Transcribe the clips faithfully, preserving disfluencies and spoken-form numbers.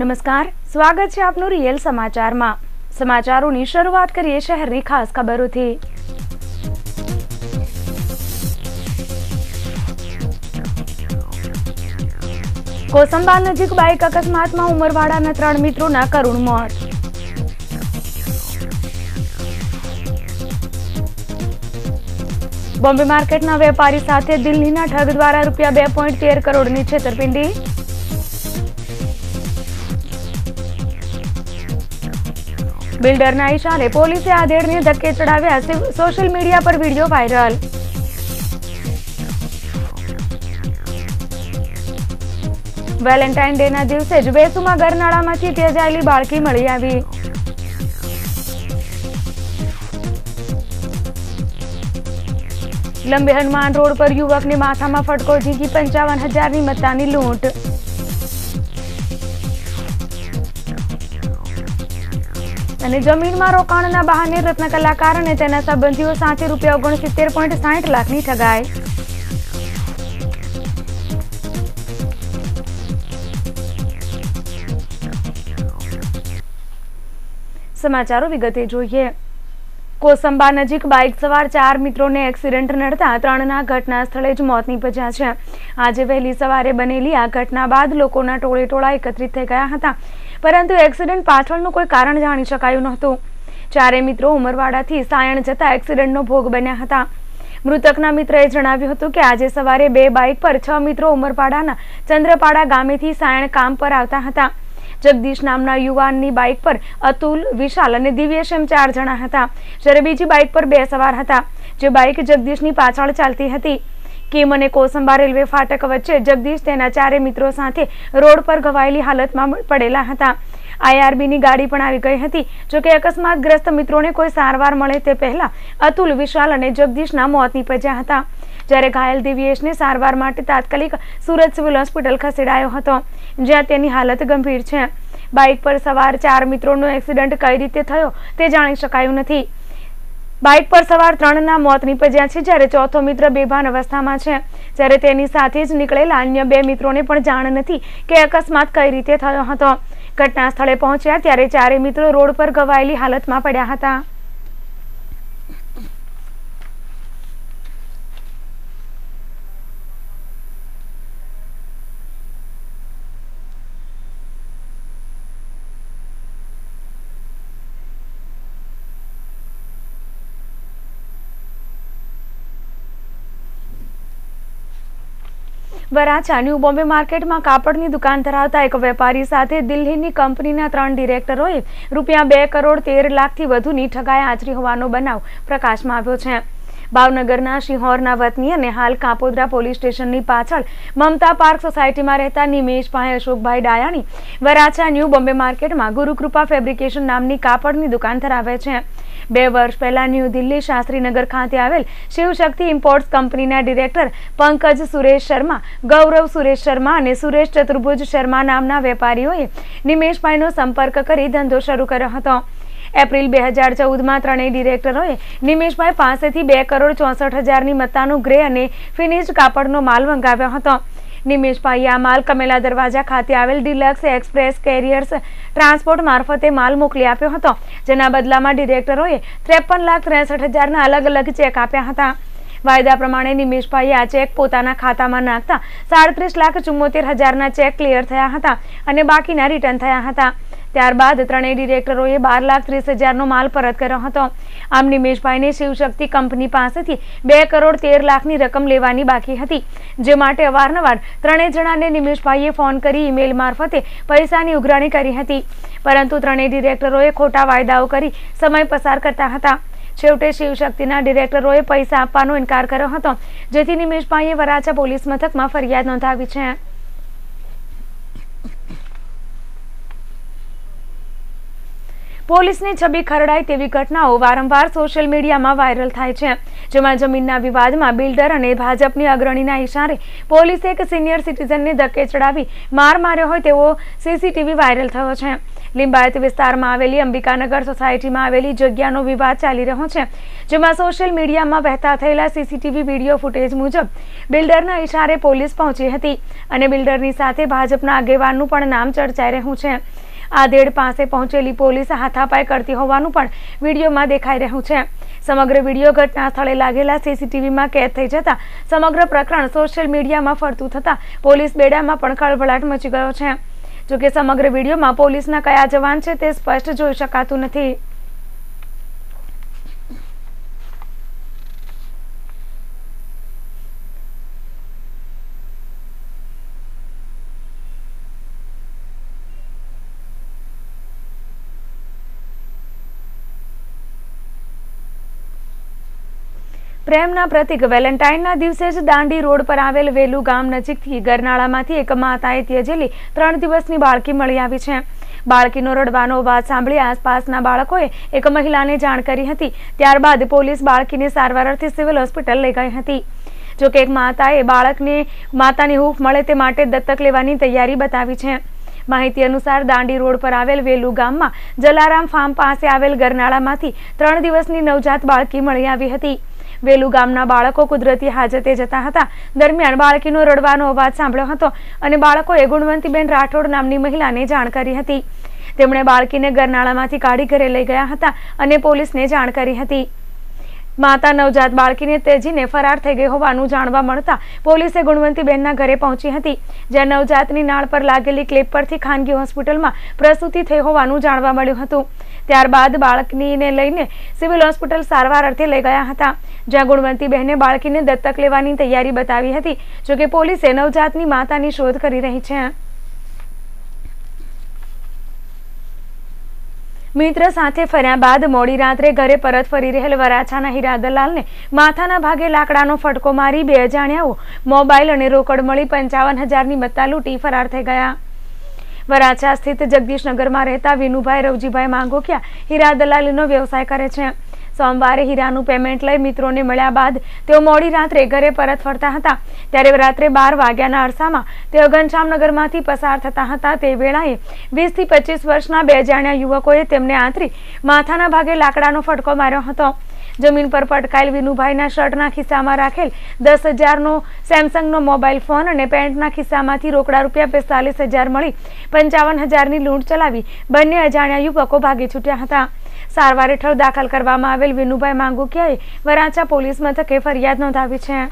નમસ્કાર, સ્વાગત છે આપનું રિયલ સમાચારમાં। સમાચારોની શરૂઆત કરીએ શહેરની ખાસ ખબરોથી। કોસંબા નજીક બાઇક અકસ્માતમાં ઉમરવાડાના ત્રણ મિત્રોના કરુણ મોત। બોમ્બે માર્કેટના વેપારી સાથે દિલ્હીના ઠગ દ્વારા રૂપિયા બે પોઈન્ટ તેર કરોડની છેતરપિંડી। બિલ્ડરના ઇશારે પોલીસે આધેડને ધક્કે ચડાવ્યા, સોશિયલ મીડિયા પર વિડીયો વાયરલ। વેલેન્ટાઇન ડેના દિવસે જ વેસુમાં ગરનાળામાંથી તેજાયેલી બાળકી મળી આવી। લંબે હનુમાન રોડ પર યુવકને માથામાં ફટકો ઝીકી પંચાવન હજારની મત્તાની લૂંટ। અને જમીનમાં રોકાણના બહાને રત્ન કલાકાર અને તેના સંબંધીઓ સાથે રૂપિયા ઓગણસિત્તેર પોઈન્ટ સાઠ લાખની ઠગાઈ। સમાચારો વિગતે જોઈએ। કોસંબા નજીક બાઇક સવાર ચાર મિત્રોને એક્સિડન્ટ નડતા ત્રણના ઘટના સ્થળે જ મોત નીપજ્યા છે। આજે વહેલી સવારે બનેલી આ ઘટના બાદ લોકોના ટોળે ટોળા એકત્રિત થઈ ગયા હતા, પરંતુ એક્સિડન્ટ પાછળનું કોઈ કારણ જાણી શકાયું નહોતું। ચારે મિત્રો ઉમરવાડાથી સાયણ જતા એક્સિડન્ટનો ભોગ બન્યા હતા। મૃતકના મિત્રએ જણાવ્યું હતું કે આજે સવારે બે બાઇક પર છ મિત્રો ઉમરપાડાના ચંદ્રપાડા ગામેથી સાયણ કામ પર આવતા હતા। જગદીશ નામના યુવાનની બાઇક પર અતુલ, વિશાલ અને દિવ્યેશ એમ ચાર જણા હતા, જ્યારે બીજી બાઇક પર બે સવાર હતા, જે બાઇક જગદીશની પાછળ ચાલતી હતી। કીમ અને કોસંબા રેલવે ફાટક વચ્ચે જગદીશ તેના ચારે મિત્રો સાથે રોડ પર ઘવાયેલી હાલતમાં પડેલા હતા। આઈઆરબીની ગાડી પણ આવી ગઈ હતી, જોકે અકસ્માતગ્રસ્ત મિત્રોને કોઈ સારવાર મળે તે પહેલા અતુલ, વિશાલ અને જગદીશના મોત નીપજ્યા હતા, જ્યારે ઘાયલ દિવ્યેશને સારવાર માટે તાત્કાલિક સુરત સિવિલ હોસ્પિટલ ખસેડાયો હતો, જ્યાં તેની હાલત ગંભીર છે। બાઇક પર સવાર ચાર મિત્રોનો એક્સિડન્ટ કઈ રીતે થયો તે જાણી શકાયું નથી। બાઇક પર સવાર ત્રણના મોત નીપજ્યા છે, જ્યારે ચોથો મિત્ર બેભાન અવસ્થામાં છે, જ્યારે તેની સાથે જ નીકળેલા અન્ય બે મિત્રોને પણ જાણ નથી કે અકસ્માત કઈ રીતે થયો હતો। ઘટના સ્થળે પહોંચ્યા ત્યારે ચારે મિત્રો રોડ પર ઘવાયેલી હાલતમાં પડ્યા હતા। વરાછા ન્યૂ બોમ્બે માર્કેટમાં કાપડની દુકાન ધરાવતા એક વેપારી સાથે દિલ્હીની કંપનીના ત્રણ ડિરેક્ટરોએ રૂપિયા બે કરોડ તેર લાખથી વધુની ઠગાઈ આચરી હોવાનો બનાવ પ્રકાશમાં આવ્યો છે। ભાવનગરના શિહોરના વતની અને હાલ કાપોદ્રા પોલીસ સ્ટેશનની પાછળ મમતા પાર્ક સોસાયટીમાં રહેતા નિમેશભાઈ અશોકભાઈ ડાયાણી વરાછા ન્યૂ બોમ્બે માર્કેટમાં ગુરુકૃપા ફેબ્રિકેશન નામની કાપડની દુકાન ધરાવે છે। બે વર્ષ પહેલા ન્યૂ દિલ્હી શાસ્ત્રીનગર ખાતે આવેલ શિવશક્તિ ઇમ્પોર્ટ્સ કંપનીના ડિરેક્ટર પંકજ સુરેશ શર્મા, ગૌરવ સુરેશ શર્મા અને સુરેશ ચતુર્ભુજ શર્મા નામના વેપારીઓએ નિમેશભાઈનો સંપર્ક કરી ધંધો શરૂ કર્યો હતો। એપ્રિલ બે હજાર ચૌદમાં ત્રણેય ડિરેક્ટરોએ નિમેશભાઈ પાસેથી બે કરોડ ચોસઠ હજારની મત્તાનું ગ્રે અને ફિનિશ્ડ કાપડનો માલ મંગાવ્યો હતો। નિમેશભાઈએ આ માલ કમેલા દરવાજા ખાતે આવેલ ડિલક્સ એક્સપ્રેસ કેરિયર્સ ટ્રાન્સપોર્ટ મારફતે માલ મોકલી આપ્યો હતો, જેના બદલામાં ડિરેક્ટરોએ ત્રેપન લાખ ત્રેસઠ હજારના અલગ અલગ ચેક આપ્યા હતા। વાયદા પ્રમાણે નિમેશભાઈએ આ ચેક પોતાના ખાતામાં નાખતા સાડત્રીસ લાખ ચુમ્મોતેર હજારના ચેક ક્લિયર થયા હતા અને બાકીના રિટર્ન થયા હતા। ત્યારબાદ ત્રણેય ડિરેક્ટરોએ બાર લાખ ત્રીસ હજારનો માલ પરત કર્યો હતો। આમ નિમેશભાઈને શિવશક્તિ કંપની પાસેથી બે કરોડ તેર લાખની રકમ લેવાની બાકી હતી, જે માટે અવારનવાર ત્રણેય જણાને નિમેશભાઈએ ફોન કરી ઈમેલ મારફતે પૈસાની ઉઘરાણી કરી હતી, પરંતુ ત્રણેય ડિરેક્ટરોએ ખોટા વાયદાઓ કરી સમય પસાર કરતા હતા। છેવટે શિવશક્તિના ડિરેક્ટરોએ પૈસા આપવાનો ઇનકાર કર્યો હતો, જેથી નિમેશભાઈએ વરાછા પોલીસ મથકમાં ફરિયાદ નોંધાવી છે। પોલીસની છબી ખરડાય તેવી ઘટનાઓ વારંવાર સોશિયલ મીડિયામાં વાયરલ થાય છે, જેમાં જમીનના વિવાદમાં બિલ્ડર અને ભાજપની અગ્રણીના ઇશારે પોલીસે એક સિનિયર સિટીઝનને ધક્કે ચડાવી માર માર્યો હોય તેવો સીસીટીવી વાયરલ થયો છે। લિંબાયત વિસ્તારમાં આવેલી અંબિકાનગર સોસાયટીમાં આવેલી જગ્યાનો વિવાદ ચાલી રહ્યો છે, જેમાં સોશિયલ મીડિયામાં વહેતા થયેલા સીસીટીવી વિડીયો ફૂટેજ મુજબ બિલ્ડરના ઇશારે પોલીસ પહોંચી હતી અને બિલ્ડરની સાથે ભાજપના આગેવાનનું પણ નામ ચર્ચાઈ રહ્યું છે। આધેડ પાસે પહોંચેલી પોલીસ હાથાપાઈ કરતી હોવાનું પણ વિડીયોમાં દેખાઈ રહ્યું છે। સમગ્ર વિડીયો ઘટના સ્થળે લાગેલા સીસીટીવીમાં કેદ થઈ જતા સમગ્ર પ્રકરણ સોશિયલ મીડિયામાં ફરતું થતા પોલીસ બેડામાં પણ ખળભળાટ મચી ગયો છે। જોકે સમગ્ર વિડીયોમાં પોલીસના કયા જવાન છે તે સ્પષ્ટ જોઈ શકાતું નથી। પ્રેમના પ્રતિક વેલેન્ટાઇનના દિવસે જ દાંડી રોડ પર આવેલ વેલુ ગામ નજીકથી ગરનાળામાંથી એક માતાએ ત્યજેલી ત્રણ દિવસની બાળકી મળી આવી છે। બાળકીનો રડવાનો અવાજ સાંભળી આસપાસના બાળકોએ એક મહિલાને જાણ કરી હતી। ત્યારબાદ પોલીસ બાળકીને સારવાર અર્થે સિવિલ હોસ્પિટલ લઈ ગઈ હતી। જોકે એક માતાએ બાળકને માતાની હૂંફ મળે તે માટે દત્તક લેવાની તૈયારી બતાવી છે। માહિતી અનુસાર દાંડી રોડ પર આવેલ વેલુ ગામમાં જલારામ ફાર્મ પાસે આવેલ ગરનાળામાંથી ત્રણ દિવસની નવજાત બાળકી મળી આવી હતી। વેલુ ગામના બાળકો કુદરતી હાજતે જતા હતા। દરમિયાન બાળકીનો રડવાનો અવાજ સાંભળ્યો હતો અને બાળકોએ ગુણવંતીબેન રાઠોડ નામની મહિલાને જાણ કરી હતી। તેમણે બાળકીને ગરનાળામાંથી કાઢી ઘરે લઈ ગયા હતા અને પોલીસને જાણ કરી હતી। માતા નવજાત બાળકીને તેજીને ફરાર થઈ ગઈ હોવાનું જાણવા મળતા પોલીસે ગુણવંતીબેનના ઘરે પહોંચી હતી, જ્યાં નવજાતની નાળ પર લાગેલી ક્લિપ પરથી ખાનગી હોસ્પિટલમાં પ્રસૂતિ થઈ હોવાનું જાણવા મળ્યું હતું। ત્યારબાદ બાળકીને લઈને સિવિલ હોસ્પિટલ સારવાર અર્થે લઈ ગયા હતા, જ્યાં ગુણવંતીબહેને બાળકીને દત્તક લેવાની તૈયારી બતાવી હતી। જોકે પોલીસે નવજાતની માતાની શોધ કરી રહી છે। મિત્ર સાથે ફર્યા બાદ મોડી રાત્રે ઘરે પરત ફરી રહેલ વરાછાના હીરા દલાલને માથાના ભાગે લાકડાનો ફટકો મારી બે અજાણ્યાઓ મોબાઈલ અને રોકડ મળી પંચાવન હજારની મત્તા લૂંટી ફરાર થઈ ગયા। વરાછા સ્થિત જગદીશનગરમાં રહેતા વિનુભાઈ રવજીભાઈ માંગોકિયા હીરા દલાલીનો વ્યવસાય કરે છે। સોમવારે હીરાનું પેમેન્ટ લઈ મિત્રોને મળ્યા બાદ તેઓ મોડી રાત્રે ઘરે પરત ફરતા હતા, ત્યારે રાત્રે બાર વાગ્યાના અરસામાં તેઓ ઘનશ્યામનગરમાંથી પસાર થતા હતા। તે વેળાએ વીસ થી પચીસ વર્ષના બે અજાણ્યા યુવકોએ તેમને આંતરી માથાના ભાગે લાકડાનો ફટકો માર્યો હતો। જમીન પર પટકાયેલ વિનુભાઈના શર્ટના ખિસ્સામાં રાખેલ દસ હજારનો સેમસંગનો મોબાઈલ ફોન અને પેન્ટના ખિસ્સામાંથી રોકડા રૂપિયા પિસ્તાલીસ હજાર મળી પંચાવન હજારની લૂંટ ચલાવી બંને અજાણ્યા યુવકો ભાગી છૂટ્યા હતા। સારવાર હેઠળ દાખલ કરવામાં આવેલ વિનુભાઈ માંગુકિયાએ વરાછા પોલીસ મથકે ફરિયાદ નોંધાવી છે।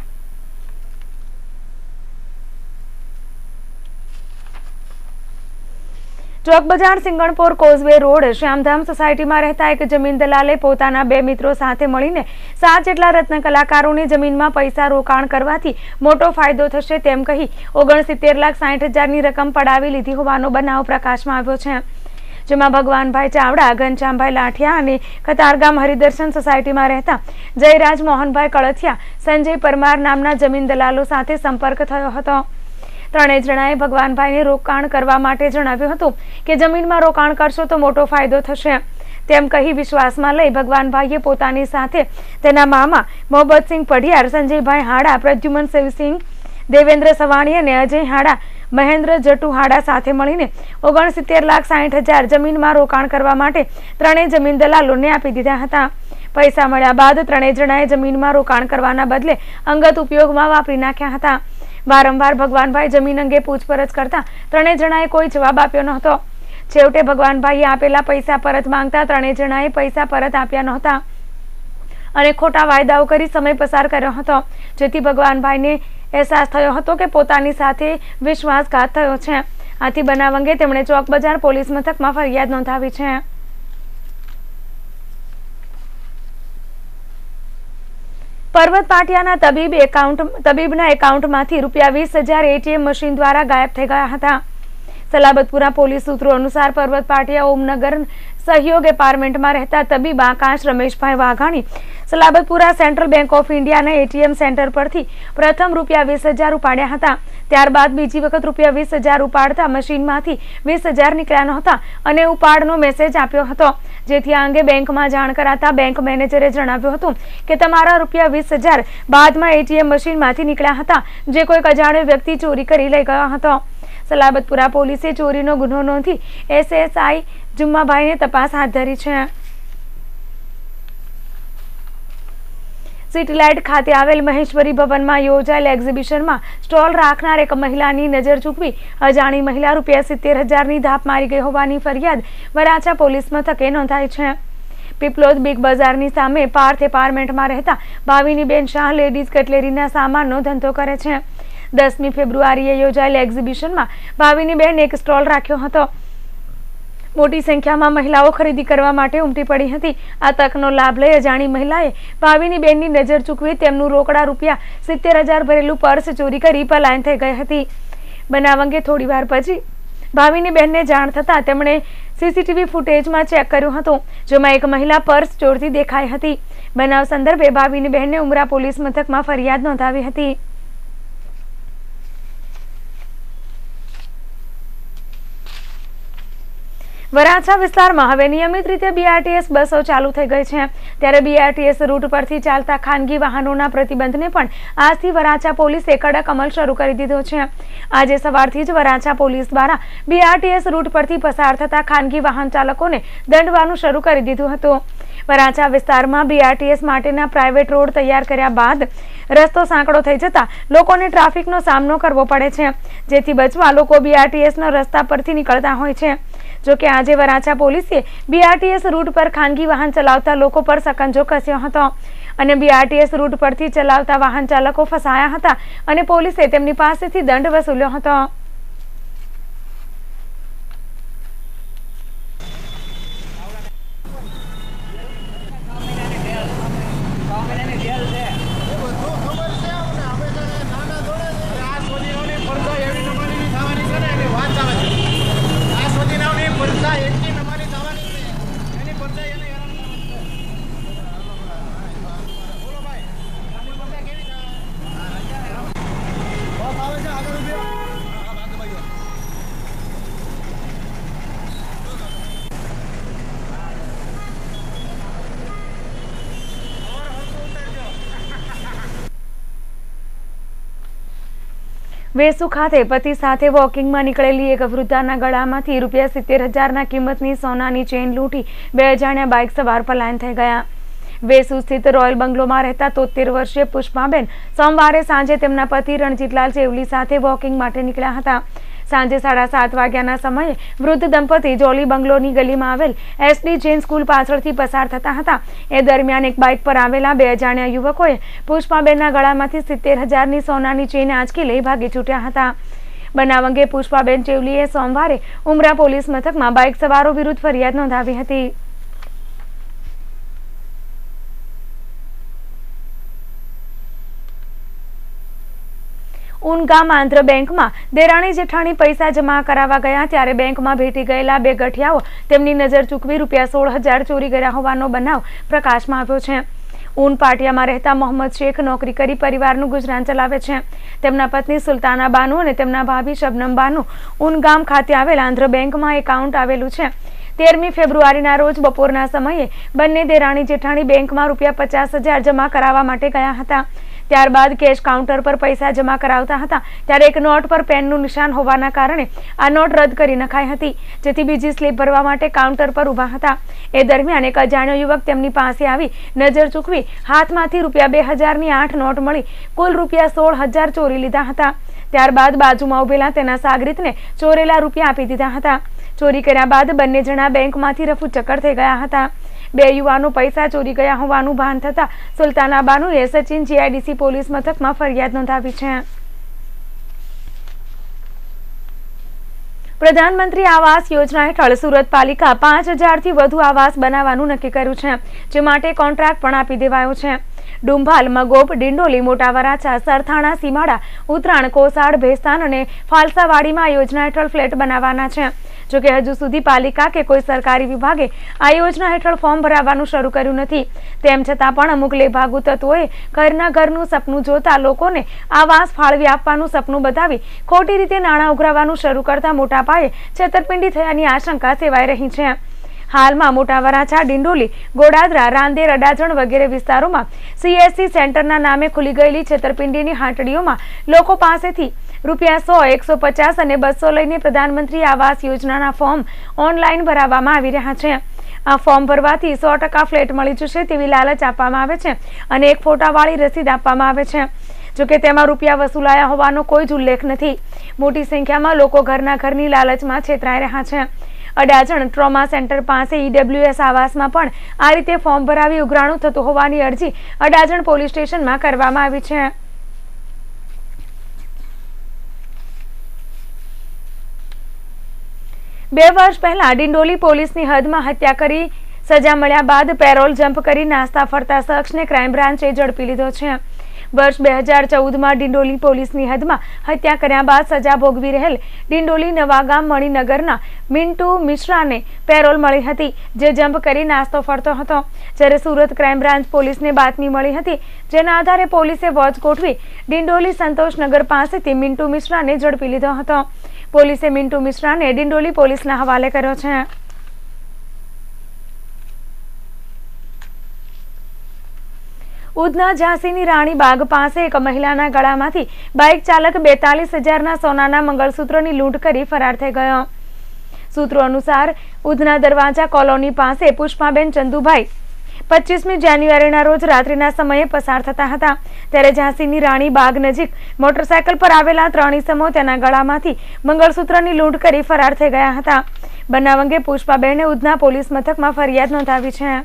ચોક બજાર સિંગણપોર કોઝવે રોડ શ્યામધામ સોસાયટીમાં રહેતા એક જમીન દલાલે પોતાના બે મિત્રો સાથે મળીને સાત જેટલા રત્ન કલાકારોની જમીનમાં પૈસા રોકાણ કરવાથી મોટો ફાયદો થશે તેમ કહી ઓગણસિત્તેર લાખ સાઠ હજારની રકમ પડાવી લીધી હોવાનો બનાવ પ્રકાશમાં આવ્યો છે, જેમાં ભગવાનભાઈ ચાવડા, ઘનશ્યામભાઈ લાઠિયા અને કતારગામ હરિદર્શન સોસાયટીમાં રહેતા જયરાજ મોહનભાઈ કળથિયા, સંજય પરમાર નામના જમીન દલાલો સાથે સંપર્ક થયો હતો। ત્રણેય જણાએ ભગવાનભાઈને રોકાણ કરવા માટે જણાવ્યું હતું કે જમીનમાં રોકાણ કરશો તો મોટો ફાયદો થશે તેમ કહી વિશ્વાસમાં લઈ ભગવાનભાઈએ પોતાની સાથે તેના મામા મોહબ્બતસિંહ પઢિયાર, સંજયભાઈ હાડા, પ્રદ્યુમન શિવસિંહ, દેવેન્દ્ર સવાણી અને અજય હાડા, મહેન્દ્ર જટુ હાડા સાથે મળીને ઓગણસિત્તેર લાખ સાઠ હજાર જમીનમાં રોકાણ કરવા માટે ત્રણેય જમીન દલાલોને આપી દીધા હતા। પૈસા મળ્યા બાદ ત્રણેય જણાએ જમીનમાં રોકાણ કરવાના બદલે અંગત ઉપયોગમાં વાપરી નાખ્યા હતા। વારંવાર ભગવાનભાઈ જમીન અંગે પૂછપરછ કરતા ત્રણેય જણાએ કોઈ જવાબ આપ્યો નહોતો। છેવટે ભગવાનભાઈએ આપેલા પૈસા પરત માંગતા ત્રણેય જણાએ પૈસા પરત આપ્યા નહોતા અને ખોટા વાયદાઓ કરી સમય પસાર કર્યો હતો, જેથી ભગવાનભાઈને અહેસાસ થયો હતો કે પોતાની સાથે વિશ્વાસઘાત થયો છે। આથી બનાવ અંગે તેમણે ચોક બજાર પોલીસ મથકમાં ફરિયાદ નોંધાવી છે। પર્વત પાટિયાના તબીબ એકાઉન્ટ તબીબના એકાઉન્ટમાંથી રૂપિયા વીસ હજાર એટીએમ મશીન દ્વારા ગાયબ થઈ ગયા હતા। સલાબતપુરા પોલીસ સૂત્રો અનુસાર પર્વત પાટિયા ઓમનગર સહયોગ એપાર્ટમેન્ટમાં રહેતા તબીબ Akash Rameshbhai Vaghani Salabatpura central bank of ઇન્ડિયાના એટીએમ સેન્ટર પરથી પ્રથમ રૂપિયા વીસ હજાર ઉપાડ્યા હતા। ત્યારબાદ બીજી વખત રૂપિયા વીસ હજાર ઉપાડતા મશીનમાંથી વીસ હજાર નીકળ્યા નહોતા અને ઉપાડનો મેસેજ આપ્યો હતો, જેથી આ અંગે બેંકમાં જાણ કરાતા બેંક મેનેજરે જણાવ્યું હતું કે તમારા રૂપિયા વીસ હજાર બાદમાં એટીએમ મશીનમાંથી નીકળ્યા હતા, જે કોઈક અજાણ્યો વ્યક્તિ ચોરી કરી લઈ ગયો હતો। સલાબતપુરા પોલીસે ચોરીનો ગુનો નોંધી એસએસઆઈ જુમ્માભાઈને તપાસ હાથ ધરી છે। સિટીલાઇટ ખાતે આવેલ મહેશ્વરી ભવનમાં યોજાયેલ એક્ઝિબિશનમાં સ્ટોલ રાખનાર એક મહિલાની નજર ચૂકવી અજાણી મહિલા રૂપિયા સિત્તેર હજારની ધાપ મારી ગઈ હોવાની ફરિયાદ વરાછા પોલીસ મથકે નોંધાઈ છે. પીપલોદ બિગ બજારની સામે પાર્થ એપાર્ટમેન્ટમાં રહેતા ભાવિનીબેન શાહ લેડીઝ કટલેરીના સામાનનો ધંધો કરે છે. દસમી ફેબ્રુઆરીએ યોજાયેલ એક્ઝિબિશનમાં ભાવિનીબેન એક સ્ટોલ રાખ્યો હતો. મોટી સંખ્યામાં મહિલાઓ ખરીદી કરવા માટે ઉમટી પડી હતી. આ તકનો લાભ લઈ અજાણી મહિલાએ ભાવિનીબેનની નજર ચૂકવી તેમનું રોકડા રૂપિયા સિત્તેર હજાર ભરેલું પર્સ ચોરી કરી પલાયન થઈ ગઈ હતી. બનાવ અંગે થોડી વાર પછી ભાવિનીબેનને જાણ થતાં તેમણે સીસીટીવી ફૂટેજમાં ચેક કર્યું હતું, જેમાં એક મહિલા પર્સ ચોરતી દેખાઈ હતી. બનાવ સંદર્ભે ભાવિનીબેનને ઉમરા પોલીસ મથકમાં ફરિયાદ નોંધાવી હતી. વરાછા વિસ્તારમાં હવે નિયમિત રીતે બીઆરટીએસ બસો ચાલુ થઈ ગઈ છે. ત્યારે બીઆરટીએસ રૂટ પરથી ચાલતા ખાનગી વાહનોના પ્રતિબંધને પણ આજથી વરાછા પોલીસે કડક અમલ શરૂ કરી દીધો છે. આજે સવારથી જ વરાછા પોલીસ દ્વારા બીઆરટીએસ રૂટ પરથી પસાર થતા ખાનગી વાહન ચાલકોને દંડવાનું શરૂ કરી દીધું હતું. વરાછા વિસ્તારમાં બીઆરટીએસ માટેના પ્રાઇવેટ રોડ તૈયાર કર્યા બાદ રસ્તો સાંકડો થઈ જતા લોકોને ટ્રાફિકનો સામનો કરવો પડે છે, જેથી બચવા લોકો બીઆરટીએસના રસ્તા પરથી નીકળતા હોય છે. જોકે આજે વરાછા પોલીસે બીઆરટીએસ રૂટ પર ખાનગી વાહન ચલાવતા લોકો પર સકંજો કસ્યો હતો અને બીઆરટીએસ રૂટ પરથી ચલાવતા વાહન ચાલકો ફસાયા હતા અને પોલીસે તેમની પાસેથી દંડ વસૂલ્યો હતો. વેસુ ખાતે પતિ સાથે વોકિંગમાં નીકળેલી એક વૃદ્ધાના ગળામાંથી રૂપિયા સિત્તેર હજારના કિંમતની સોનાની ચેન લૂંટી બે અજાણ્યા બાઇક સવાર પલાયન થઈ ગયા. વેસુ સ્થિત રોયલ બંગલોમાં રહેતા તોતેર વર્ષીય પુષ્પાબેન સોમવારે સાંજે તેમના પતિ રણજીતલાલ ચેવલી સાથે વોકિંગ માટે નીકળ્યા હતા. સાંજે સાડા સાત વાગ્યાના સમયે વૃદ્ધ દંપતી જોલી બંગલોની ગલીમાં આવેલ એસડી જૈન સ્કૂલ પાછળથી પસાર થતા હતા. એ દરમિયાન એક બાઇક પર આવેલા બે અજાણ્યા યુવકોએ પુષ્પાબેનના ગળામાંથી સિત્તેર હજારની સોનાની ચેન આંચકી લઈ ભાગી છૂટ્યા હતા. બનાવ અંગે પુષ્પાબેન ચેવલીએ સોમવારે ઉમરા પોલીસ મથકમાં બાઇક સવારો વિરુદ્ધ ફરિયાદ નોંધાવી હતી. ઉનગામ આંધ્ર બેંકમાં દેરાણી જેઠાણી પૈસા જમા કરાવવા ગયા ત્યારે બેંકમાં ભેટી ગયેલા બે ગઠિયાઓ તેમની નજર ચૂકવી રૂપિયા સોળ હજાર ચોરી ગયા હોવાનો બનાવ પ્રકાશમાં આવ્યો છે. ઊન પાટિયામાં રહેતા મોહમ્મદ શેખ નોકરી કરી પરિવારનું ગુજરાન ચલાવે છે. તેમના પત્ની સુલતાના બાનુ અને તેમના ભાભી શબનમ બાનુ ઉનગામ ખાતે આવેલ આંધ્ર બેંકમાં એકાઉન્ટ આવેલું છે. તેરમી ફેબ્રુઆરીના રોજ બપોરના સમયે બંને દેરાણી જેઠાણી બેંકમાં રૂપિયા પચાસ હજાર જમા કરાવવા માટે ગયા હતા. ત્યારબાદ કેશ કાઉન્ટર પર પૈસા જમા કરાવતા હતા ત્યારે એક નોટ પર પેનનું નિશાન હોવાના કારણે આ નોટ રદ કરી નખાઈ હતી, જેથી બીજી સ્લીપ ભરવા માટે કાઉન્ટર પર ઊભા હતા. એ દરમિયાન એક અજાણ્યો યુવક તેમની પાસે આવી નજર ચૂકવી હાથમાંથી રૂપિયા બે હજારની આઠ નોટ મળી કુલ રૂપિયા સોળ હજાર ચોરી લીધા હતા. ત્યારબાદ બાજુમાં ઉભેલા તેના સાગરીતને ચોરેલા રૂપિયા આપી દીધા હતા. ચોરી કર્યા બાદ બંને જણા બેંકમાંથી રફુચક્કર થઈ ગયા હતા. બે યુવાનો પૈસા ચોરી ગયા હોવાનું ભાન થતા સુલતાના બાનુએ સચિન જીઆઈડીસી પોલીસ મથકમાં ફરિયાદ નોંધાવી છે. પ્રધાનમંત્રી આવાસ યોજના હેઠળ સુરત પાલિકા પાંચ હજારથી વધુ આવાસ બનાવવાનું નક્કી કર્યું છે, જે માટે કોન્ટ્રાક્ટ પણ આપી દેવાયો છે. ડુંભાલ, મગોપ, ડિંડોલી, મોટા વરાછા, સરથાણા, સીમાડા, ઉત્તરાણ, કોસાડ, ભેસ્તાન અને ફાલસાવાડીમાં આ યોજના હેઠળ ફ્લેટ બનાવવાના છે. જોકે હજુ સુધી પાલિકા કે કોઈ સરકારી વિભાગે આ યોજના હેઠળ ફોર્મ ભરાવવાનું શરૂ કર્યું નથી. તેમ છતાં પણ અમુક લેભાગુ તત્વોએ ઘરના ઘરનું સપનું જોતા લોકોને આવાસ ફાળવી આપવાનું સપનું બતાવી ખોટી રીતે નાણાં ઉઘરાવવાનું શરૂ કરતા મોટા પાયે છેતરપિંડી થયાની આશંકા સેવાઈ રહી છે. હાલમાં મોટા વરાછા, ડિંડોલી, ગોડાદરા, રાંદેર, અડાજણ વગેરે વિસ્તારોમાં સીએસસી સેન્ટરના નામે ખુલી ગયેલી છેતરપિંડીની હાટડીઓમાં લોકો પાસેથી રૂપિયા સો, એકસો પચાસ અને બસો લઈને પ્રધાનમંત્રી આવાસ યોજનાના ફોર્મ ઓનલાઈન ભરાવવામાં આવી રહ્યા છે. આ ફોર્મ ભરવાથી સો ટકા ફ્લેટ મળી જશે તેવી લાલચ આપવામાં આવે છે અને એક ફોટાવાળી રસીદ આપવામાં આવે છે. જોકે તેમાં રૂપિયા વસૂલાયા હોવાનો કોઈ જ ઉલ્લેખ નથી. મોટી સંખ્યામાં લોકો ઘરના ઘરની લાલચમાં છેતરાઈ રહ્યા છે. અડાજણ ટ્રોમા સેન્ટર પાસે ઈડબ્લ્યુએસ આવાસમાં પણ આ રીતે ફોર્મ ભરાવી ઉઘરાણું થતું હોવાની અરજી અડાજણ પોલીસ સ્ટેશનમાં કરવામાં આવી છે. બે વર્ષ પહેલા ડિંડોલી પોલીસની હદમાં હત્યા કરી સજા મળ્યા બાદ પેરોલ જમ્પ કરી નાસ્તા ફરતા શખ્સને ક્રાઇમ બ્રાન્ચે ઝડપી લીધો છે. વર્ષ બે હજાર ચૌદમાં ડિંડોલી પોલીસની હદમાં હત્યા કર્યા બાદ સજા ભોગવી રહેલ ડિંડોલી નવાગામ મણિનગરના મિન્ટુ મિશ્રાને પેરોલ મળી હતી, જે જમ્પ કરી નાસ્તો ફરતો હતો. જ્યારે સુરત ક્રાઇમ બ્રાન્ચ પોલીસને બાતમી મળી હતી, જેના આધારે પોલીસે વોચ ગોઠવી ડિંડોલી સંતોષનગર પાસેથી મિન્ટુ મિશ્રાને ઝડપી લીધો હતો. પોલીસે મિન્ટુ મિશ્રાને ડિંડોલી પોલીસના હવાલે કર્યો છે. ઉધના ઝાંસીની રાણી બાગ પાસે એક મહિલાના ગળામાંથી બાઇક ચાલક બેતાલીસ હજારના સોનાના મંગળસૂત્રની લૂંટ કરી ફરાર થઈ ગયો. સૂત્રો અનુસાર ઉધના દરવાજા કોલોની પાસે પુષ્પાબેન ચંદુભાઈ પચીસમી જાન્યુઆરીના રોજ રાત્રિના સમયે પસાર થતા હતા, ત્યારે ઝાંસીની રાણી બાગ નજીક મોટરસાયકલ પર આવેલા ત્રણ ઈસમો તેના ગળામાંથી મંગળસૂત્રની લૂંટ કરી ફરાર થઈ ગયા હતા. બનાવ અંગે પુષ્પાબેને ઉધના પોલીસ મથકમાં ફરિયાદ નોંધાવી છે.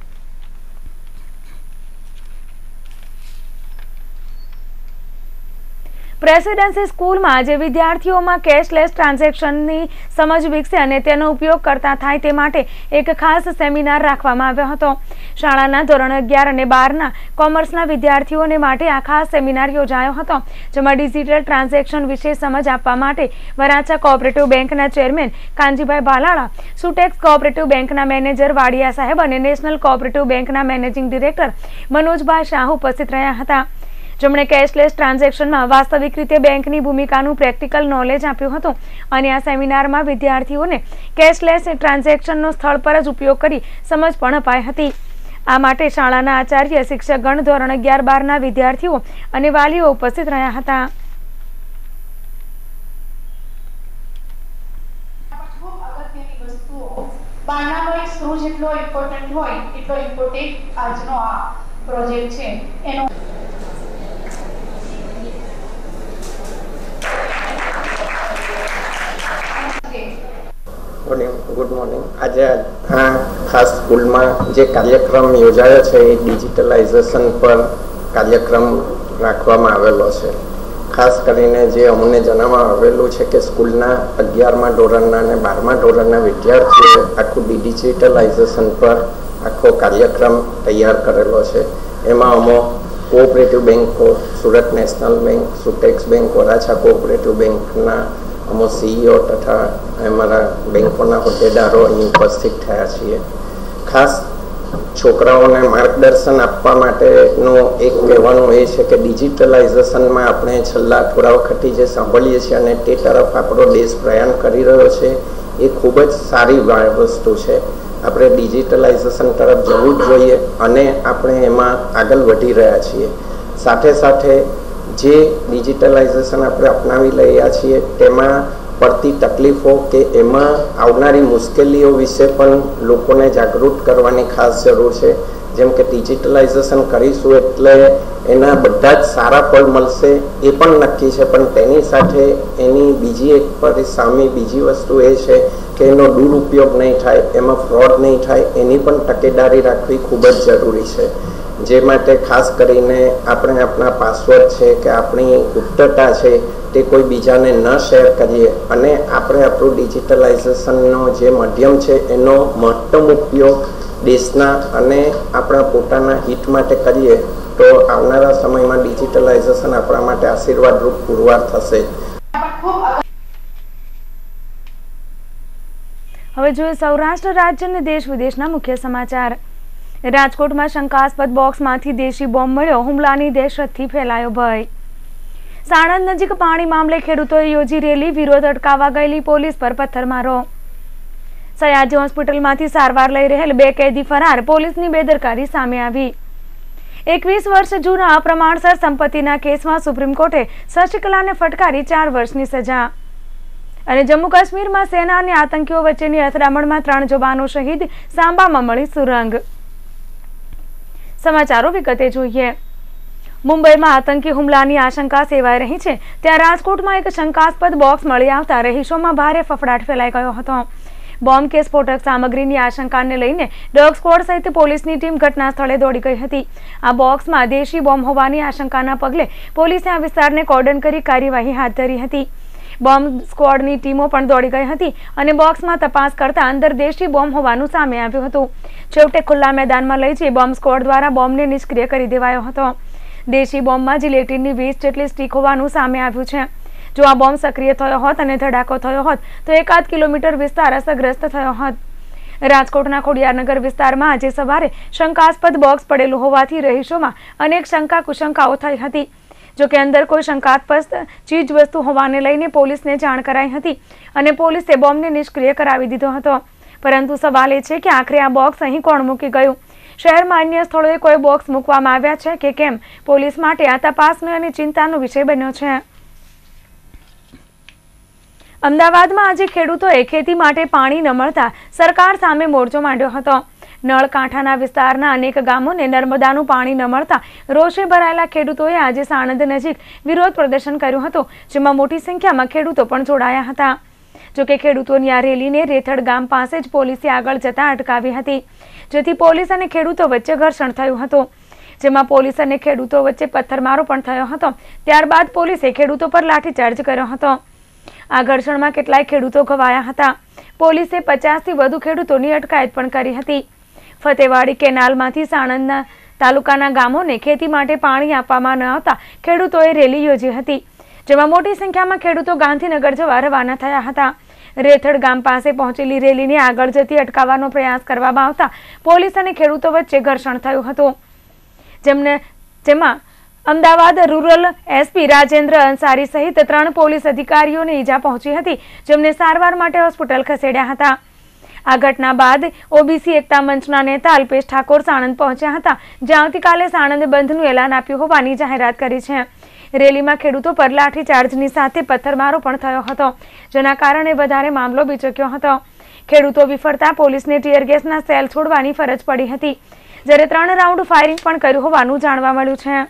પ્રેસિડેન્સી સ્કૂલમાં આજે વિદ્યાર્થીઓમાં કેશલેસ ટ્રાન્ઝેક્શનની સમજ વિકસે અને તેનો ઉપયોગ કરતા થાય તે માટે એક ખાસ સેમિનાર રાખવામાં આવ્યો હતો. શાળાના ધોરણ અગિયાર અને બારના કોમર્સના વિદ્યાર્થીઓને માટે આ ખાસ સેમિનાર યોજાયો હતો, જેમાં ડિજિટલ ટ્રાન્ઝેક્શન વિશે સમજ આપવા માટે વરાછા કોઓપરેટિવ બેંકના ચેરમેન કાનજીભાઈ બાલાળા, સુટેક્સ કોઓપરેટિવ બેંકના મેનેજર વાડિયા સાહેબ અને નેશનલ કોઓપરેટિવ બેંકના મેનેજિંગ ડિરેક્ટર મનોજભાઈ શાહ ઉપસ્થિત રહ્યા હતા, જેમણે કેશલેસ ટ્રાન્ઝેક્શનમાં વાસ્તવિક રીતે બેંકની ભૂમિકાનું પ્રેક્ટિકલ નોલેજ આપ્યું હતું. અને આ સેમિનારમાં વિદ્યાર્થીઓને કેશલેસ ટ્રાન્ઝેક્શનનો સ્થળ પર જ ઉપયોગ કરી સમજ પણ અપાઈ હતી. આ માટે શાળાના આચાર્ય, શિક્ષકગણ, ધોરણ અગિયાર બારના વિદ્યાર્થીઓ અને વાલીઓ ઉપસ્થિત રહ્યા હતા. જેટલો ઇમ્પોર્ટન્ટ હોય એટલો ઇમ્પોર્ટન્ટ આજનો આ પ્રોજેક્ટ છે એનો ગુડ મોર્નિંગ. આજે આ ખાસ સ્કૂલમાં જે કાર્યક્રમ યોજાયો છે એ ડિજિટલાઇઝેશન પર કાર્યક્રમ રાખવામાં આવેલો છે. ખાસ કરીને જે અમને જણાવવામાં આવેલું છે કે સ્કૂલના અગિયારમાં ધોરણના અને બારમા ધોરણના વિદ્યાર્થીઓ આખું ડિજિટલાઇઝેશન પર આખો કાર્યક્રમ તૈયાર કરેલો છે. એમાં અમો કોઓપરેટિવ બેંકો, Surat national bank, Sutex bank, Varachha cooperative બેંકના અમો સીઈઓ તથા અમારા બેંકોના હોદ્દેદારો અહીં ઉપસ્થિત થયા છીએ. ખાસ છોકરાઓને માર્ગદર્શન આપવા માટેનું એક કહેવાનું એ છે કે ડિજિટલાઇઝેશનમાં આપણે છેલ્લા થોડા વખતથી જે સાંભળીએ છીએ અને તે તરફ આપણો દેશ પ્રયાણ કરી રહ્યો છે એ ખૂબ જ સારી વસ્તુ છે. આપણે ડિજિટલાઇઝેશન તરફ જવું જ જોઈએ અને આપણે એમાં આગળ વધી રહ્યા છીએ. સાથે સાથે જે ડિજિટલાઇઝેશન આપણે અપનાવી રહ્યા છીએ તેમાં પડતી તકલીફો કે એમાં આવનારી મુશ્કેલીઓ વિશે પણ લોકોને જાગૃત કરવાની ખાસ જરૂર છે. જેમ કે ડિજિટલાઇઝેશન કરીશું એટલે એના બધા જ સારા ફળ મળશે એ પણ નક્કી છે, પણ તેની સાથે એની બીજી એક પરિસામી બીજી વસ્તુ એ છે કે એનો દુરુપયોગ નહીં થાય, એમાં ફ્રોડ નહીં થાય, એની પણ તકેદારી રાખવી ખૂબ જ જરૂરી છે. જે માટે ખાસ કરીને આપણે આપણા પાસવર્ડ છે કે આપણી ગુપ્તતા છે તે કોઈ બીજાને ન શેર કરીએ અને આપણે આપણું ડિજિટલાઇઝેશનનો જે માધ્યમ છે એનો મહત્તમ ઉપયોગ દેશના અને આપણા પોતાના હિત માટે કરીએ તો આવનારા સમયમાં ડિજિટલાઇઝેશન આપણા માટે આશીર્વાદરૂપ પુરવાર થશે. હવે જોઈએ સૌરાષ્ટ્ર રાજ્ય અને દેશ વિદેશના મુખ્ય સમાચાર. રાજકોટમાં શંકાસ્પદ બોક્સમાંથી દેશી બોમ્બ મળ્યો, હુમલાની દહેશતથી ફેલાયો ભય. સાણંદ નજીક પાણી મામલે ખેડૂતોએ યોજી રેલી, વિરોધ અટકાવવા ગયેલી પોલીસ પર પથ્થરમારો. સયાજી હોસ્પિટલમાંથી સારવાર લઈ રહેલ બે કેદી ફરાર, પોલીસની બેદરકારી સામે આવી. એકવીસ વર્ષ જૂના અપ્રમાણસર સંપત્તિના કેસમાં સુપ્રીમ કોર્ટે શશિકલાને ફટકારી ચાર વર્ષની સજા. અને જમ્મુ કાશ્મીરમાં સેના અને આતંકીઓ વચ્ચેની અથડામણમાં ત્રણ જવાનો શહીદ, સાંબામાં મળી સુરંગ। સમાચારો વિગતે જોઈએ। મુંબઈમાં આતંકી હુમલાની આશંકા સેવાઈ રહી છે, ત્યાં રાજકોટમાં એક શંકાસ્પદ બોક્સ મળી આવતા રહીશોમાં ભારે ફફડાટ ફેલાઈ ગયો હતો। બોમ્બ કે સ્ફોટક સામગ્રીની આશંકાને લઈને ડોગ સ્ક્વોડ સહિત પોલીસની ટીમ ઘટના સ્થળે દોડી ગઈ હતી। આ બોક્સમાં દેશી બોમ્બ હોવાની આશંકાના પગલે પોલીસે આ વિસ્તારને કોર્ડન કરી કાર્યવાહી હાથ ધરી હતી। બોમ્બ સ્ક્વોડની ટીમો પણ દોડી ગઈ હતી અને બોક્સમાં તપાસ કરતા અંદર દેશી બોમ્બ હોવાનું સામે આવ્યું હતું। છેવટે ખુલ્લા મેદાનમાં લઈ જઈ બોમ્બ સ્ક્વોડ દ્વારા બોમ્બને નિષ્ક્રિય કરી દેવાયો હતો। દેશી બોમ્બમાં જિલેટીનની વીસ જેટલી સ્ટીક હોવાનું સામે આવ્યું છે। જો આ બોમ્બ સક્રિય થયો હોત અને ધડાકો થયો હોત તો એકાદ કિલોમીટર વિસ્તાર અસરગ્રસ્ત થયો હોત। રાજકોટના ખોડિયારનગર વિસ્તારમાં આજે સવારે શંકાસ્પદ બોક્સ પડેલું હોવાથી રહીશોમાં અનેક શંકા કુશંકાઓ થઈ હતી। જો કે અંદર કોઈ શંકાસ્પદ ચીજ વસ્તુ હોવાને લઈને પોલીસને જાણ કરાઈ હતી અને પોલીસે બોમ્બને નિષ્ક્રિય કરાવી દીધો હતો। પરંતુ સવાલ એ છે કે આખરે આ બોક્સ અહીં કોણ મૂકી ગયું? શહેરમાં અન્ય સ્થળોએ કોઈ બોક્સ મૂકવામાં આવ્યા છે કે કેમ? પોલીસ માટે આ તપાસનો અને ચિંતાનો વિષય બન્યો છે। અમદાવાદમાં આજે ખેડૂતોએ ખેતી માટે પાણી ન મળતા સરકાર સામે મોરચો માંડ્યો હતો। નળ કાંઠાના વિસ્તારના અનેક ગામોને નર્મદાનું પાણી ન મળતા રોષે ભરાયેલા ખેડૂતોએ આજે સાણંદ નજીક વિરોધ પ્રદર્શન કર્યું હતું, જેમાં મોટી સંખ્યામાં ખેડૂતો પણ જોડાયા હતા। જોકે ખેડૂતોની આ રેલીને રેથડ ગામ પાસે જ પોલીસે આગળ જતા અટકાવી હતી, જેથી પોલીસ અને ખેડૂતો વચ્ચે ઘર્ષણ થયું હતું, જેમાં પોલીસ અને ખેડૂતો વચ્ચે પથ્થરમારો પણ થયો હતો। ત્યારબાદ પોલીસે ખેડૂતો પર લાઠીચાર્જ કર્યો હતો। આ ઘર્ષણમાં કેટલાય ખેડૂતો ઘવાયા હતા। પોલીસે પચાસથી વધુ ખેડૂતોની અટકાયત પણ કરી હતી। ફતેવાડી કેનાલમાંથી સાણંદના તાલુકાના ગામોને ખેતી માટે પાણી આપવામાં ન આવતા ખેડૂતોએ રેલી યોજી હતી, જેમાં મોટી સંખ્યામાં ખેડૂતો ગાંધીનગર જવા રવાના થયા હતા। રેથડ ગામ પાસે પહોંચેલી રેલીને આગળ જતી અટકાવવાનો પ્રયાસ કરવામાં આવતા પોલીસ અને ખેડૂતો વચ્ચે ઘર્ષણ થયું હતું, જેમને જેમાં અમદાવાદ રૂરલ એસપી રાજેન્દ્ર અંસારી સહિત ત્રણ પોલીસ અધિકારીઓને ઈજા પહોંચી હતી, જેમને સારવાર માટે હોસ્પિટલ ખસેડ્યા હતા। આ ઘટના બાદ ઓબીસી એકતા મંચના નેતા અલ્પેશ ઠાકોર સાણંદ પહોંચ્યા હતા, જ્યાં આવતીકાલે સાણંદ બંધનું એલાન આપ્યું હોવાની જાહેરાત કરી છે। રેલીમાં ખેડૂતો પર લાઠીચાર્જની સાથે પથ્થરમારો પણ થયો હતો, જેના કારણે વધારે મામલો બીચક્યો હતો। ખેડૂતો વિફરતા પોલીસને ટીયર ગેસના સેલ છોડવાની ફરજ પડી હતી, જ્યારે ત્રણ રાઉન્ડ ફાયરિંગ પણ કર્યું હોવાનું જાણવા મળ્યું છે।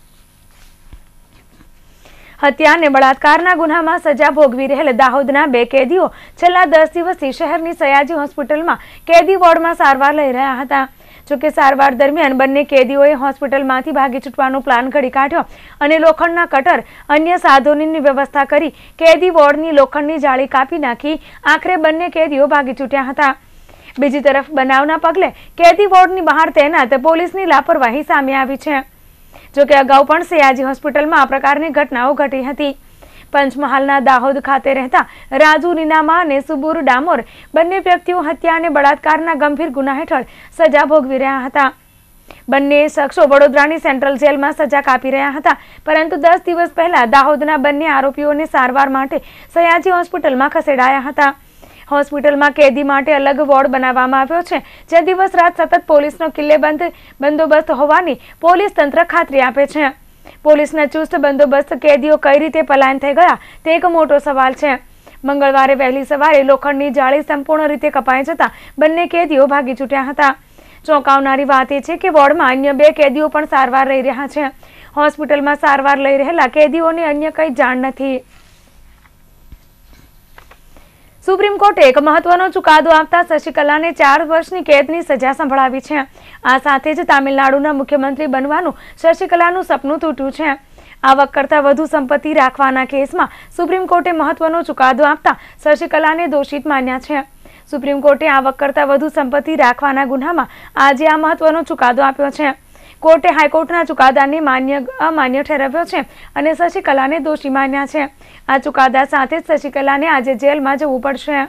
હત્યા અને બળાત્કારના ગુનામાં સજા ભોગવી રહેલ દાહોદના બે કેદીઓ છેલ્લા દસ દિવસથી શહેરની સયાજી હોસ્પિટલમાં કેદી વોર્ડમાં સારવાર લઈ રહ્યા હતા। જોકે સારવાર દરમિયાન બંને કેદીઓએ હોસ્પિટલમાંથી ભાગી છૂટવાનો પ્લાન ઘડી કાઢ્યો અને લોખંડના કટર અન્ય સાધનોની વ્યવસ્થા કરી કેદી વોર્ડની લોખંડની જાળી કાપી નાખી આખરે બંને કેદીઓ ભાગી છૂટ્યા હતા। બીજી તરફ બનાવના પગલે કેદી વોર્ડની બહાર તૈનાત પોલીસની લાપરવાહી સામે આવી છે। જોકે અગાઉ પણ સયાજી હોસ્પિટલમાં આ પ્રકારની ઘટનાઓ ઘટી હતી। પંચમહાલના દાહોદ ખાતે રહેતા રાજુ નીનામા અને સુબુર ડામોર બંને વ્યક્તિઓ હત્યા અને બળાત્કારના ગંભીર ગુના હેઠળ સજા ભોગવી રહ્યા હતા। બંને શખ્સો વડોદરાની સેન્ટ્રલ જેલમાં સજા કાપી રહ્યા હતા, પરંતુ દસ દિવસ પહેલા દાહોદના બંને આરોપીઓને સારવાર માટે સયાજી હોસ્પિટલમાં ખસેડાયા હતા। હોસ્પિટલમાં કેદી માટે અલગ વોર્ડ બનાવવામાં આવ્યો છે, જે દિવસ રાત સતત પોલીસનો કિલ્લેબંધ બંદોબસ્ત હોવાની પોલીસ તંત્ર ખાતરી આપે છે। પોલીસના ચુસ્ત બંદોબસ્ત કેદીઓ કઈ રીતે પલાયન થઈ ગયા તે એક મોટો સવાલ છે। મંગળવારે વહેલી સવારે લોખંડની જાળી સંપૂર્ણ રીતે કપાઈ જતા બંને કેદીઓ ભાગી છૂટ્યા હતા। ચોંકાવનારી વાત એ છે કે વોર્ડમાં અન્ય બે કેદીઓ પણ સારવાર લઈ રહ્યા છે। હોસ્પિટલમાં સારવાર લઈ રહેલા કેદીઓને અન્ય કંઈ જાણ નથી। સુપ્રીમ કોર્ટે એક મહત્વનો ચુકાદો આપતા શશિકલાને ચાર વર્ષની કેદની સજા સંભળાવી છે। આ સાથે જ તામિલનાડુના મુખ્યમંત્રી બનવાનું શશિકલાનું સપનું તૂટ્યું છે। આવક કરતાં વધુ સંપત્તિ રાખવાના કેસમાં સુપ્રીમ કોર્ટે મહત્વનો ચુકાદો આપતા શશિકલાને દોષિત માન્યા છે। સુપ્રીમ કોર્ટે આવક કરતાં વધુ સંપત્તિ રાખવાના ગુનામાં આજે આ મહત્વનો ચુકાદો આપ્યો છે। કોર્ટે હાઈકોર્ટના ચુકાદાને માન્ય અમાન્ય ઠેરવ્યો છે અને શશિકલાને દોષી માન્યા છે। આ ચુકાદા સાથે જ શશિકલાને આજે જેલમાં જવું પડશે।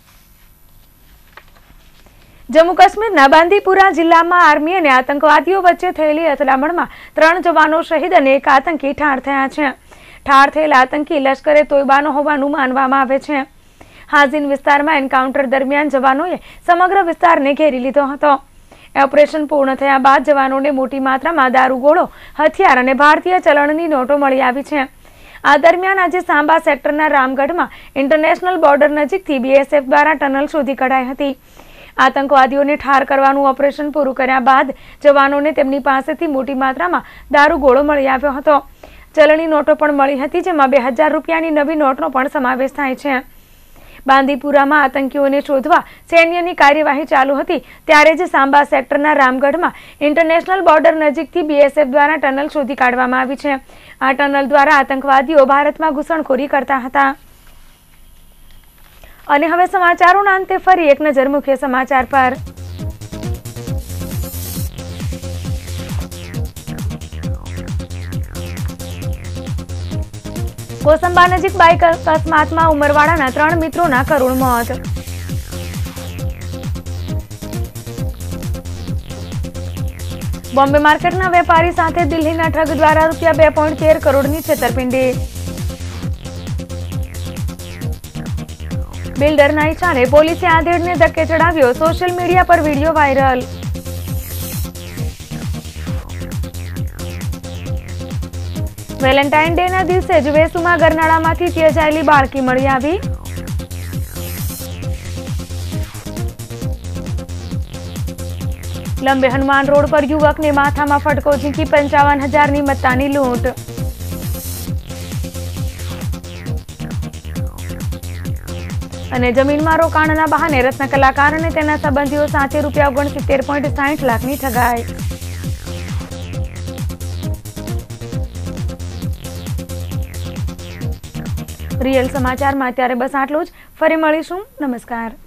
જમ્મુ કાશ્મીરના બાંદીપુરા જિલ્લામાં આર્મી અને આતંકવાદીઓ વચ્ચે થયેલી અથડામણમાં ત્રણ જવાનો શહીદ અને એક આતંકી ઠાર થયા છે। ઠાર થયેલા આતંકી લશ્કરે તોયબાનો હોવાનું માનવામાં આવે છે। હાઝિન વિસ્તારમાં એન્કાઉન્ટર દરમિયાન જવાનોએ સમગ્ર વિસ્તારને ઘેરી લીધો હતો। ઓપરેશન પૂર્ણ થયા બાદ જવાનોને મોટી માત્રામાં દારૂગોળો, હથિયાર અને ભારતીય ચલણની નોટો મળી આવી છે। આ દરમિયાન આજે સાંબા સેક્ટરના રામગઢમાં ઇન્ટરનેશનલ બોર્ડર નજીકથી બીએસએફ દ્વારા ટનલ શોધી કઢાઈ હતી। આતંકવાદીઓને ઠાર કરવાનું ઓપરેશન પૂરું કર્યા બાદ જવાનોને તેમની પાસેથી મોટી માત્રામાં દારૂ ગોળો મળી આવ્યો હતો। ચલણી નોટો પણ મળી હતી, જેમાં બે હજાર રૂપિયાની નવી નોટનો પણ સમાવેશ થાય છે। બાંદીપુરામાં આતંકીઓને શોધવા સૈન્યની કાર્યવાહી ચાલુ હતી ત્યારે જ સાંબા સેક્ટરના રામગઢમાં ઇન્ટરનેશનલ બોર્ડર નજીકથી બીએસએફ દ્વારા ટનલ શોધી કાઢવામાં આવી છે। આ ટનલ દ્વારા આતંકવાદીઓ ભારતમાં ઘૂસણખોરી કરતા હતા। અને હવે સમાચારોના અંતે ફરી એક નજર મુખ્ય સમાચાર પર। કોસંબા નજીક બાઇક અકસ્માતમાં ઉમરવાડાના ત્રણ મિત્રોના કરુણ મોત। બોમ્બે માર્કેટના વેપારી સાથે દિલ્હીના ઠગ દ્વારા રૂપિયા બે પોઈન્ટ તેર કરોડની છેતરપિંડી। બિલ્ડરના ઇશારે પોલીસે આધેડને ધક્કે ચડાવ્યો, સોશિયલ મીડિયા પર વિડીયો વાયરલ। વેલેન્ટાઇન ડે ના દિવસે જ વેસુમાં ગરનાળામાંથી ત્યજાયેલી બાળકી મળી આવી। લંબે હનુમાન રોડ પર યુવકને માથામાં ફટકો ઝીંકી પંચાવન હજારની મત્તાની લૂંટ। અને જમીનમાં રોકાણના બહાને રત્ન કલાકાર અને તેના સંબંધીઓ સાથે રૂપિયા ઓગણસિત્તેર પોઈન્ટ સાઠ લાખની ઠગાઈ। રિયલ સમાચારમાં અત્યારે બસ આટલું જ। ફરી મળીશું। નમસ્કાર।